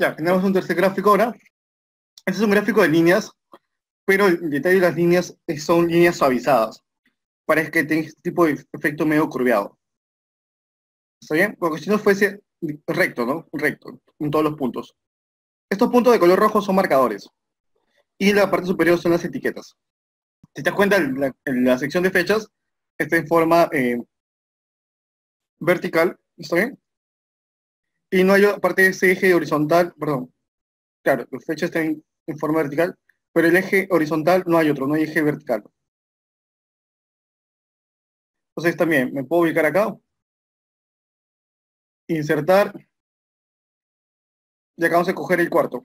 Ya, tenemos un tercer gráfico ahora. Este es un gráfico de líneas, pero el detalle de las líneas son líneas suavizadas. Parece que tiene este tipo de efecto medio curveado. ¿Está bien? Porque si no fuese recto, ¿no? Recto, en todos los puntos. Estos puntos de color rojo son marcadores. Y la parte superior son las etiquetas. Si te das cuenta, la sección de fechas está en forma vertical, ¿está bien? Y no hay, aparte de ese eje horizontal, perdón, claro, las fechas están en forma vertical, pero el eje horizontal no hay otro, no hay eje vertical. Entonces también me puedo ubicar acá, insertar, y acá vamos a coger el cuarto.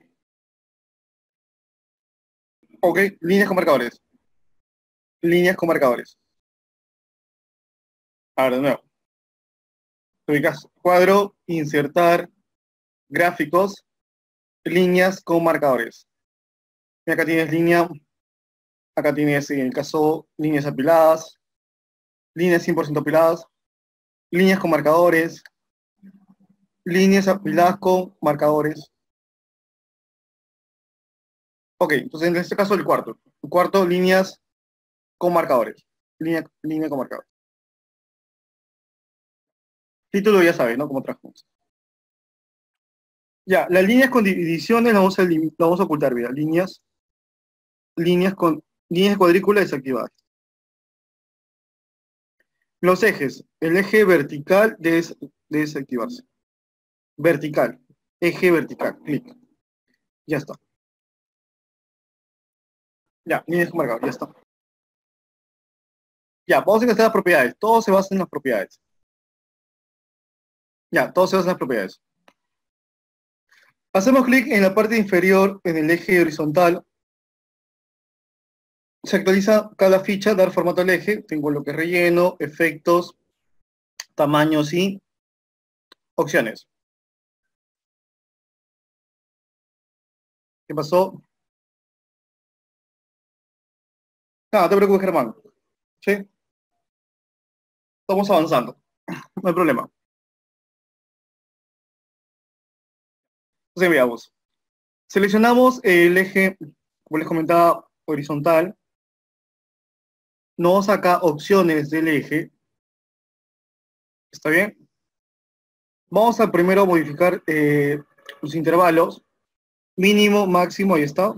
Ok, líneas con marcadores. Líneas con marcadores. Ahora de nuevo. Te ubicas cuadro, insertar, gráficos, líneas con marcadores. Y acá tienes línea, acá tienes en el caso líneas apiladas, líneas 100% apiladas, líneas con marcadores, líneas apiladas con marcadores. Ok, entonces en este caso el cuarto. El cuarto, líneas con marcadores. Línea con marcadores. Título ya sabes, ¿no? Cómo trabajamos. Ya, las líneas con divisiones las vamos a ocultar, mira. Líneas con líneas de cuadrícula desactivadas. Los ejes. El eje vertical debe desactivarse. Vertical. Eje vertical. Clic. Ya está. Ya, líneas con marcador. Ya está. Ya, vamos a ingresar las propiedades. Todo se basa en las propiedades. Ya, todo se basa en las propiedades. Hacemos clic en la parte inferior, en el eje horizontal. Se actualiza cada ficha, dar formato al eje. Tengo lo que es relleno, efectos, tamaños y opciones. ¿Qué pasó? No te preocupes, Germán. ¿Sí? Estamos avanzando. No hay problema. Entonces veamos. Seleccionamos el eje, como les comentaba, horizontal. Nos saca opciones del eje. ¿Está bien? Vamos a primero modificar los intervalos. Mínimo, máximo, ahí está.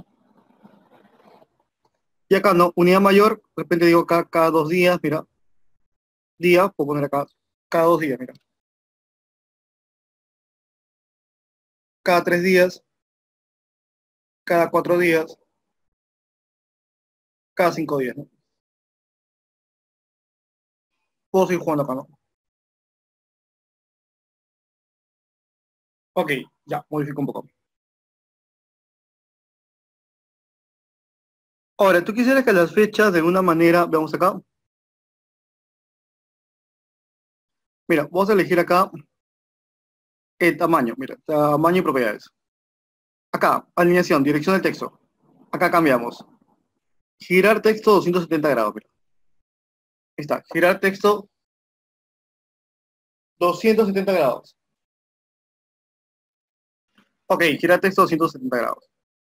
Y acá no, unidad mayor, de repente digo acá cada 2 días, mira. Día, puedo poner acá, cada 2 días, mira. Cada 3 días, cada 4 días, cada 5 días, ¿no? Puedo seguir jugando acá, ¿no? Ok, ya, modifico un poco. Ahora, tú quisieras que las fechas de alguna manera, veamos acá. Mira, vamos a elegir acá el tamaño, mira, tamaño y propiedades. Acá, alineación, dirección del texto. Acá cambiamos. Girar texto 270 grados, mira. Ahí está, girar texto 270 grados. Ok, girar texto 270 grados.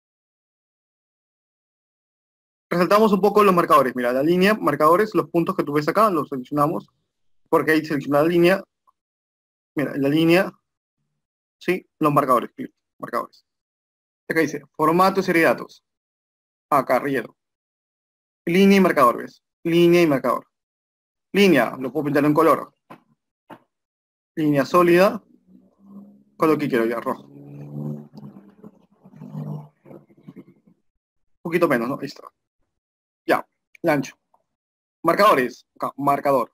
Resaltamos un poco los marcadores. Mira, la línea, marcadores, los puntos que tú ves acá, los seleccionamos, porque ahí selecciona la línea. Mira, en la línea, sí, los marcadores, marcadores. Acá dice, formato y serie de datos. Acá, relleno. Línea y marcador, ¿ves? Línea y marcador. Línea, lo puedo pintar en color. Línea sólida, color que quiero ya, rojo. Un poquito menos, ¿no? Ahí está. Ya, el ancho. Marcadores, acá, marcador.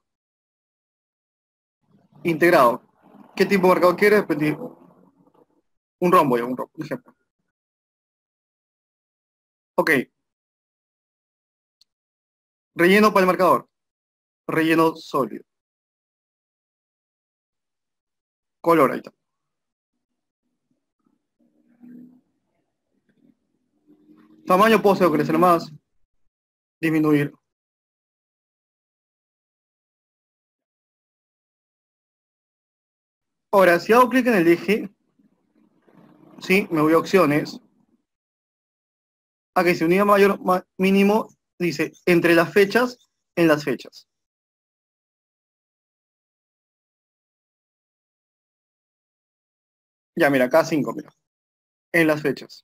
Integrado. ¿Qué tipo de marcador quieres? Un rombo, ya, un rombo, por ejemplo. Ok, relleno para el marcador. Relleno sólido. Color, ahí está. Tamaño puedo crecer más, disminuir. Ahora, si hago clic en el eje, ¿sí? Me voy a opciones. Aquí dice unidad mayor, mínimo, dice entre las fechas, en las fechas. Ya, mira, acá 5, mira, en las fechas.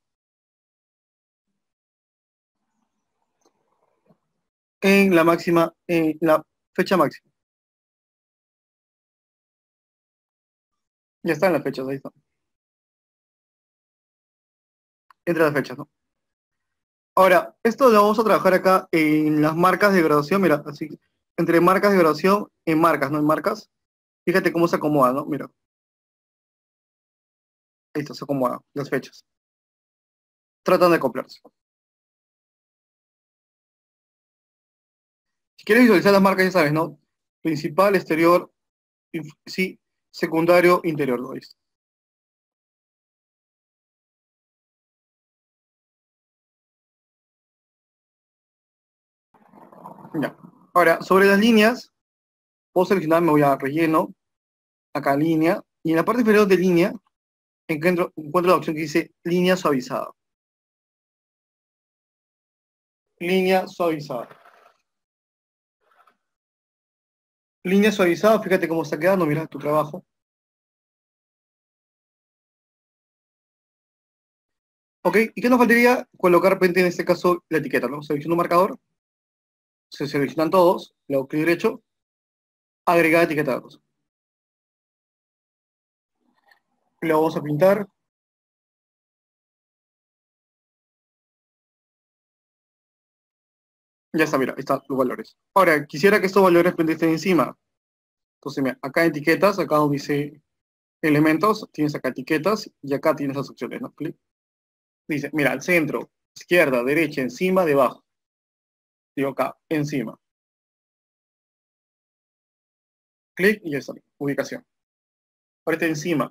En la máxima, en la fecha máxima. Ya está en las fechas, ahí está. Entre las fechas, ¿no? Ahora, esto lo vamos a trabajar acá en las marcas de graduación, mira, así, entre marcas de graduación, en marcas, ¿no? En marcas. Fíjate cómo se acomoda, ¿no? Mira, ahí está, se acomoda, las fechas. Tratan de acoplarse. Si quieres visualizar las marcas, ya sabes, ¿no? Principal, exterior, sí, secundario, interior, ¿no? Ahí está. Ya. Ahora, sobre las líneas, puedo seleccionar, me voy a relleno, acá línea, y en la parte inferior de línea encuentro la opción que dice línea suavizada. Línea suavizada. Línea suavizada, fíjate cómo está quedando, mira tu trabajo. Ok, ¿y qué nos faltaría? Colocar repente en este caso la etiqueta, ¿no? Selecciono un marcador, se seleccionan todos, le hago clic derecho, agregar etiquetados. Le vamos a pintar, ya está, mira, ahí están los valores. Ahora, quisiera que estos valores estén encima. Entonces, mira, acá en etiquetas, acá donde dice elementos, tienes acá etiquetas y acá tienes las opciones, ¿no? Clic. Dice, mira, al centro, izquierda, derecha, encima, debajo. Digo acá, encima. Clic y ya está, ubicación. Ahora está encima.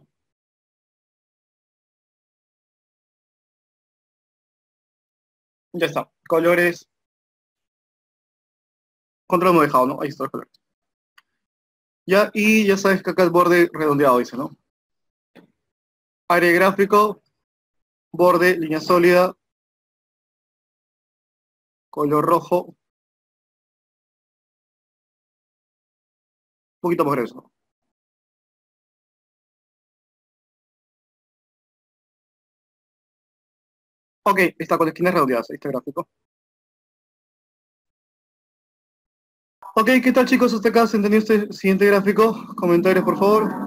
Ya está. Colores, control no dejado, ¿no? Ahí está los colores. Ya, y ya sabes que acá el borde redondeado dice, ¿no? Área gráfico, borde, línea sólida, color rojo, un poquito más grueso. Ok, está con esquinas redondeadas, este gráfico. Ok, ¿qué tal chicos? Hasta acá, ¿se entendió este siguiente gráfico? Comentarios, por favor.